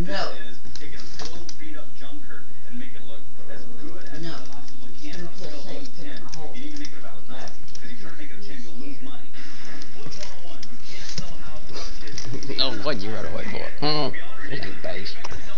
No. Is taking a full beat up junker and make it look as good as you possibly can. It's gonna feel safe to in a hole. You need to make it about a 90. Because if you try to make it a 10, you'll lose money. Flip 101. You can't sell houses for kids. Oh, what'd you run away for? You base.